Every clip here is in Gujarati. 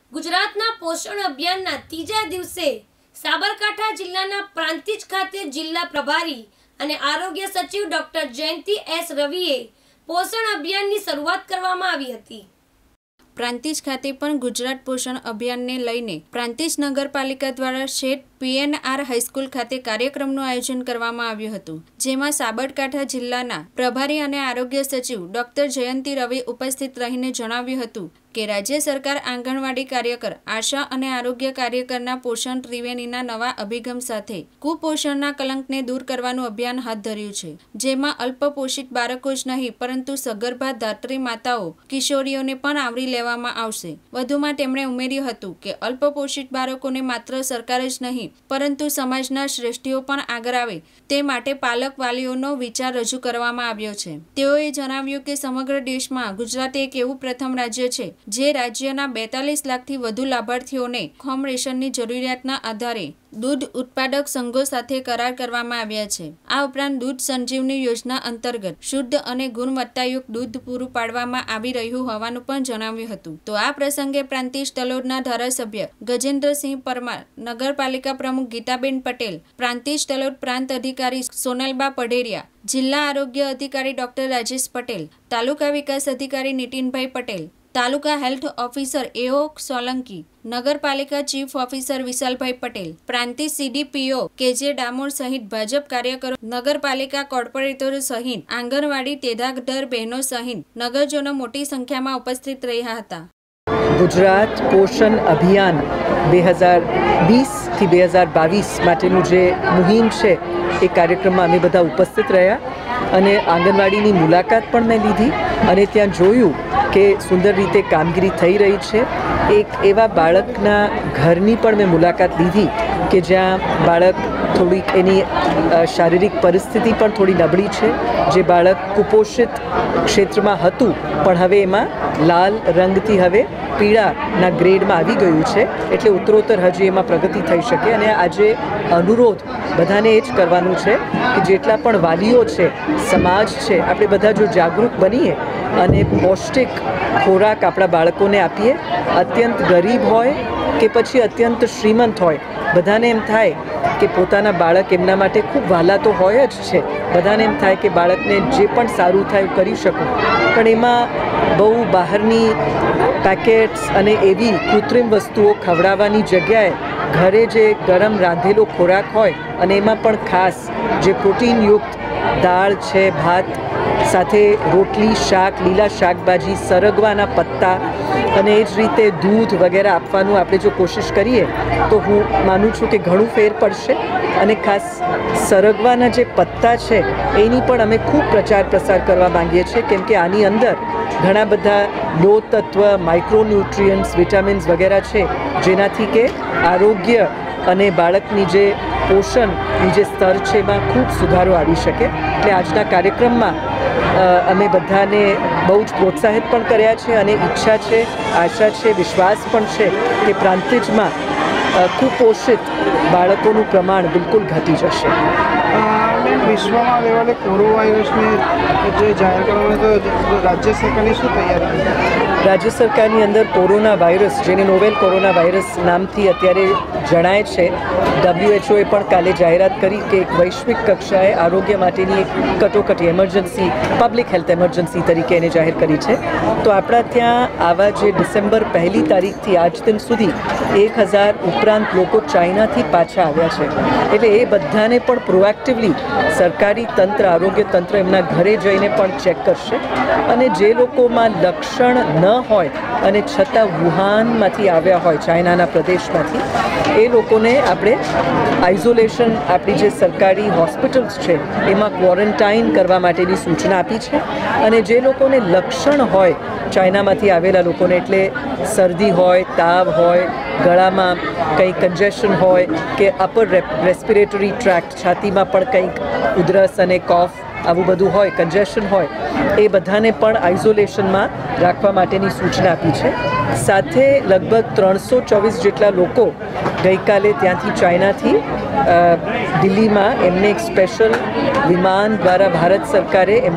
ગુજરાતના પોષણ અભિયાનના ત્રીજા દિવસે સાબરકાંઠા જિલ્લાના પ્રાંતિજ ખાતે જિલ્લા પ્રભારી અને આરોગ્ય સચિવ ડોક્ટર જયંતિ એસ રવિએ પોષણ અભિયાનની શરૂઆત કરવામાં આવી હતી। પ્રાંતિજ ખાતે પણ ગુજરાત પોષણ અભિયાનને લઈને પ્રાંતિજ નગરપાલિકા દ્વારા શેઠ PNR હાઈસ્કૂલ ખાતે કાર્યક્રમનું આયોજન કરવામાં આવ્યું હતું, જેમાં સાબરકાંઠા જિલ્લાના પ્રભારી અને આરોગ્ય સચિવ ડોક્ટર જયંતિ રવિ ઉપસ્થિત રહીને જણાવ્યું હતું કે રાજ્ય સરકાર આંગણવાડી કાર્યકર, આશા અને આરોગ્ય કાર્યકરના પોષણ ત્રિવેણીના નવા અભિગમ સાથે કુપોષણના કલંકને દૂર કરવાનું અભિયાન હાથ ધર્યું છે, જેમાં અલ્પપોષિત બાળકો જ નહીં પરંતુ સગર્ભા ધાત્રી માતાઓ, કિશોરીઓને પણ આવરી લેવામાં આવશે। વધુમાં તેમણે ઉમેર્યું હતું કે અલ્પપોષિત બાળકોને માત્ર સરકાર જ નહીં પરંતુ સમાજના શ્રેષ્ઠીઓ પણ આગળ આવે તે માટે પાલક વાલીઓનો વિચાર રજૂ કરવામાં આવ્યો છે। તેઓએ જણાવ્યું કે સમગ્ર દેશમાં ગુજરાત એક એવું પ્રથમ રાજ્ય છે જે રાજ્યના 42 લાખથી વધુ લાભાર્થીઓને હોમ રેશનની જરૂરિયાતના આધારે દૂધ ઉત્પાદક સંઘો સાથે કરાર કરવામાં આવ્યા છે। આ ઉપરાંત દૂધ સંજીવની યોજના અંતર્ગત શુદ્ધ અને ગુણવત્તાયુક્ત દૂધ પૂરું પાડવામાં આવી રહ્યું હોવાનું પણ જણાવ્યું હતું। તો આ પ્રસંગે પ્રાંતિજ તલોદના ધારાસભ્ય ગજેન્દ્રસિંહ પરમાર, નગરપાલિકા પ્રમુખ ગીતાબેન પટેલ, પ્રાંતિજ તલોદ પ્રાંત અધિકારી સોનલબા પઢેરિયા, જિલ્લા આરોગ્ય અધિકારી ડોક્ટર રાજેશ પટેલ, તાલુકા વિકાસ અધિકારી નીતિનભાઈ પટેલ, તાલુકા હેલ્થ ઓફિસર AO સોલંકી, નગરપાલિકા ચીફ ઓફિસર વિશાલભાઈ પટેલ, પ્રાંતિજ CDPO KJ ડામોર સહિત ભાજપ કાર્યકરો, નગરપાલિકા કોર્પોરેટરો સહિત આંગણવાડી તેદાગધર બહેનો સહિત નગરજનો મોટી સંખ્યામાં ઉપસ્થિત રહ્યા હતા। ગુજરાત પોષણ અભિયાન 2020 થી 2022 માટેનું જે મુહિમ છે એ કાર્યક્રમમાં અમે બધા ઉપસ્થિત રહ્યા અને આંગણવાડીની મુલાકાત પણ મેં લીધી અને ત્યાં જોયું કે સુંદર રીતે કામગીરી થઈ રહી છે। એક એવા બાળકના ઘરની પણ મેં મુલાકાત લીધી કે જ્યાં બાળક થોડીક એની શારીરિક પરિસ્થિતિ પણ થોડી નબળી છે, જે બાળક કુપોષિત ક્ષેત્રમાં હતું પણ હવે એમાં લાલ રંગથી હવે પીળાના ગ્રેડમાં આવી ગયું છે, એટલે ઉત્તરોત્તર હજી એમાં પ્રગતિ થઈ શકે। અને આજે અનુરોધ બધાને એ જ કરવાનું છે કે જેટલા પણ વાલીઓ છે, સમાજ છે, આપણે બધા જો જાગૃત બનીએ અને પૌષ્ટિક ખોરાક આપણા બાળકોને આપીએ, અત્યંત ગરીબ હોય કે પછી અત્યંત શ્રીમંત હોય, બધાને એમ થાય કે પોતાના બાળક એમના માટે ખૂબ વહાલા તો હોય જ છે, બધાને એમ થાય કે બાળકને જે પણ સારું થાય કરી શકું, પણ એમાં બહુ બહારની પેકેટ્સ અને એવી કૃત્રિમ વસ્તુઓ ખવડાવવાની જગ્યાએ ઘરે જે ગરમ રાંધેલો ખોરાક હોય અને એમાં પણ ખાસ જે પ્રોટીનયુક્ત દાળ છે, ભાત સાથે રોટલી, શાક, લીલા શાકભાજી, સરગવાના પત્તા અને એ જ રીતે દૂધ વગેરે આપવાનું આપણે જો કોશિશ કરીએ તો હું માનું છું કે ઘણું ફેર પડશે। અને ખાસ સરગવાના જે પત્તા છે એની પણ અમે ખૂબ પ્રચાર પ્રસાર કરવા માંગીએ છીએ, કેમ કે આની અંદર ઘણા બધા લોહ તત્વ, માઇક્રોન્યુટ્રિયન્ટ્સ, વિટામિન્સ વગેરે છે જેનાથી કે આરોગ્ય અને બાળકની જે પોષણની જે સ્તર છે એમાં ખૂબ સુધારો આવી શકે। એટલે આજના કાર્યક્રમમાં અમે બધાને બહુ જ પ્રોત્સાહિત પણ કર્યા છે અને ઈચ્છા છે, આશા છે, વિશ્વાસ પણ છે કે પ્રાંતિજમાં કુપોષિત બાળકોનું પ્રમાણ બિલકુલ ઘટી જશે। વિશ્વમાં લેવલે કોરોના વાયરસની જે જાહેર કરવામાં તો રાજ્ય સરકારની શું તૈયારી? રાજ્ય સરકારની અંદર કોરોના વાયરસ, જેને નોવેલ કોરોના વાયરસ નામથી અત્યારે જણાય છે, WHOએ પણ કાલે જાહેરાત કરી કે એક વૈશ્વિક કક્ષાએ આરોગ્ય માટેની એક કટોકટી, એમરજન્સી, પબ્લિક હેલ્થ એમરજન્સી તરીકે એને જાહેર કરી છે। તો આપણા ત્યાં આવા જે ડિસેમ્બર 1લી તારીખથી આજ દિન સુધી 1000 ઉપરાંત લોકો ચાઇનાથી પાછા આવ્યા છે, એટલે એ બધાને પણ પ્રોએક્ટિવલી સરકારી તંત્ર, આરોગ્ય તંત્ર એમના ઘરે જઈને પણ ચેક કરશે અને જે લોકોમાં લક્ષણ ન હોય અને છતાં વુહાનમાંથી આવ્યા હોય, ચાઇનાના પ્રદેશમાંથી, એ લોકોને આપણે આઇસોલેશન, આપણી જે સરકારી હોસ્પિટલ્સ છે એમાં ક્વોરન્ટાઇન કરવા માટેની સૂચના આપી છે। અને જે લોકોને લક્ષણ હોય ચાઇનામાંથી આવેલા લોકોને, એટલે શરદી હોય, તાવ હોય, ગળામાં કંઈ કન્જેશન હોય કે અપર રેસ્પિરેટરી ટ્રેક્ટ, છાતીમાં પણ કંઈક ઉધરસ અને કોફ આવું બધું હોય, કન્જેશન હોય, એ બધાને પણ આઇસોલેશનમાં રાખવા માટેની સૂચના આપી છે। સાથે લગભગ 324 જેટલા લોકો ગઈકાલે ત્યાંથી ચાઇનાથી દિલ્હીમાં એમને એક સ્પેશિયલ વિમાન દ્વારા ભારત સરકારે એમને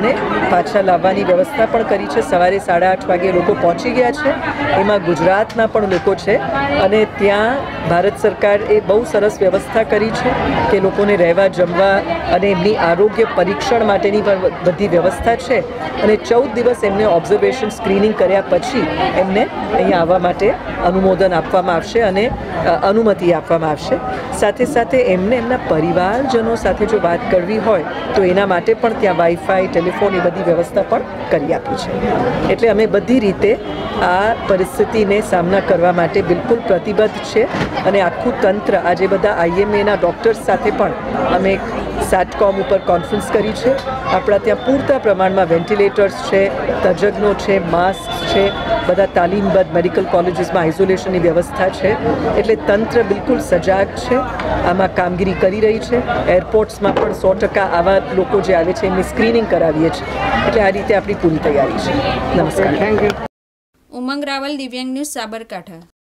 પાછા લાવવાની વ્યવસ્થા પણ કરી છે. સવારે 8:30 વાગે લોકો પહોંચી ગયા છે. એમાં ગુજરાતના પણ લોકો છે અને ત્યાં ભારત સરકારે બહુ સરસ વ્યવસ્થા કરી છે કે લોકોને રહેવા, જમવા અને એમની આરોગ્ય પરીક્ષણ માટેની પણ બધી વ્યવસ્થા છે અને 14 દિવસ એમને ઓબ્ઝર્વેશન સ્ક્રીનિંગ કર્યા પછી એમને અહીંયા આવવા માટે અનુમોદન આપવામાં આવશે અને અનુમતિ આપવામાં આવશે. સાથે સાથે એમને એમના પરિવારજનો સાથે જો વાત કરવી હોય તો એના માટે પણ ત્યાં વાઈફાઈ, ટેલિફોન એ બધી વ્યવસ્થા પણ કરી આપી છે. એટલે અમે બધી રીતે આ પરિસ્થિતિને સામના કરવા માટે બિલકુલ પ્રતિબદ્ધ છે અને આખું તંત્ર, આજે બધા IMAના ડૉક્ટર્સ સાથે પણ અમે SATCOM ઉપર કોન્ફરન્સ કરી છે. આપણા ત્યાં પૂરતા પ્રમાણમાં વેન્ટિલેટર્સ છે, તજજ્ઞો છે, માસ્ક છે, બધા તાલીમબદ્ધ મેડિકલ કોલેજીસમાં આઇસોલેશનની વ્યવસ્થા છે. એટલે તંત્ર બિલકુલ સજાગ છે, આમાં કામગીરી કરી રહી છે. એરપોર્ટ્સમાં પણ 100% આવા લોકો જે આવે છે એમની સ્ક્રીનિંગ કરાવીએ છીએ. એટલે આ રીતે આપણી પૂરી તૈયારી છે. નમસ્કાર. Thank you. ઉમંગ રાવલ, દિવ્યાંગ ન્યૂઝ, સાબરકાંઠા.